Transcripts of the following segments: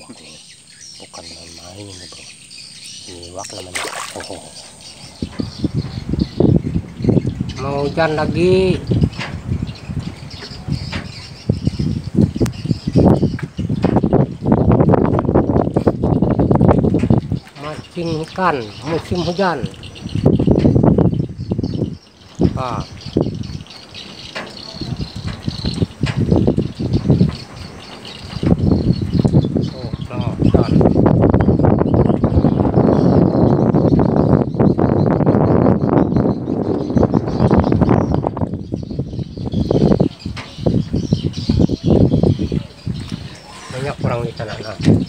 iwak nih, bukan main-main ini bro. Ini iwak namanya. Mau hujan lagi. Mancing ikan musim hujan. Banyak orang di sana.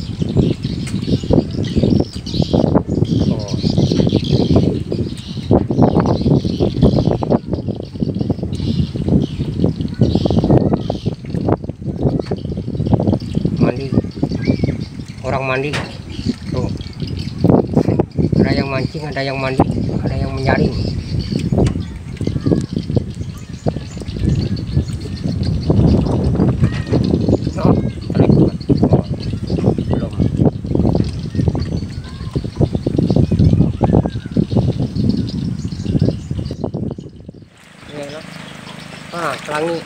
Mandi, orang mandi tuh, ada yang mancing, ada yang mandi, ada yang menyaring. Pelangi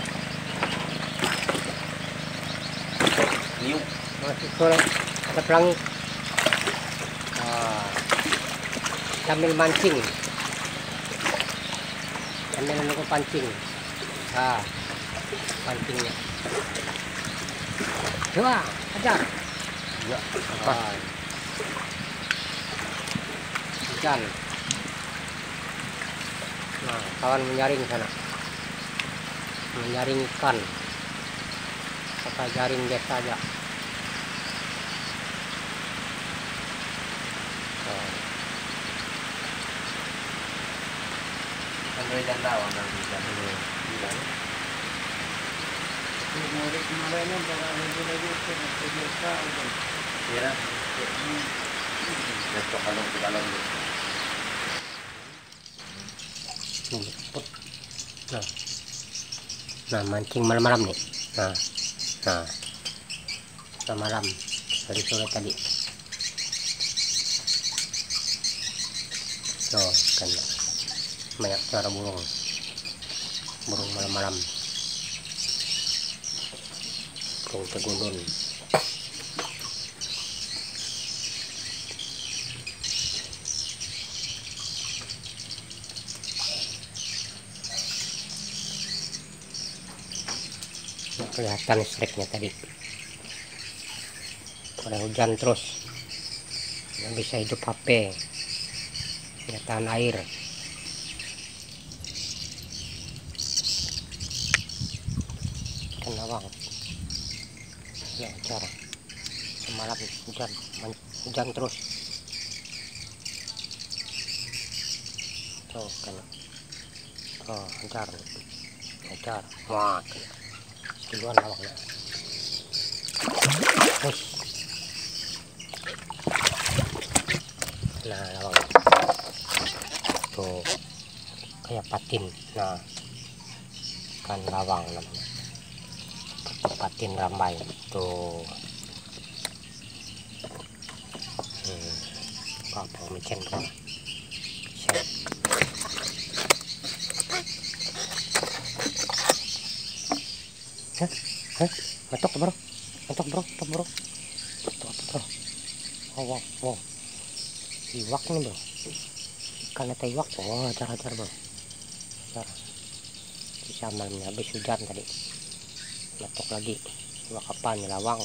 masih sore, ada pelangi. Sambil mancing, sambil menunggu pancing. Pancingnya coba ajar ya, hujan. Nah, kawan menyaring sana, menyaring ikan pakai jaring biasa aja. Nah, mancing malam-malam nih. Nah, malam dari sore tadi. Kan banyak suara burung malam-malam, burung tegundun. Kelihatan listriknya tadi, pada hujan terus, nggak bisa hidup HP, ya tahan air. Ikan lawang ya cara semalam hujan terus tuh kan. Ajar wah sekiluan lawangnya. Nah, lawang tuh kayak patin. Nah, kan lawang namanya, patin rambai tuh. Apa micen bro? Matok bro. Wow. Iwak nih bro, ikan atau iwak. Ajar bro, bisa malamnya habis hujan tadi. Matok lagi. Iwak apa nih? Lawang.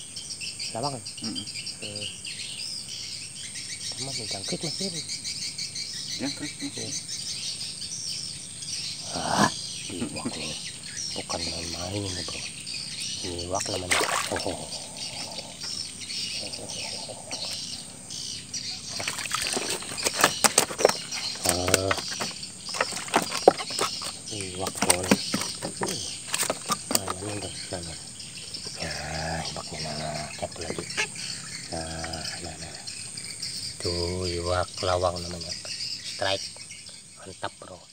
Sama nih jangkrik masih ini. Iwak nih, bukan main-main ini bro. Ini iwak namanya. Iwak pun. Ini deh, iwaknya satu lagi. Tuh iwak lawang namanya. Strike, mantap bro.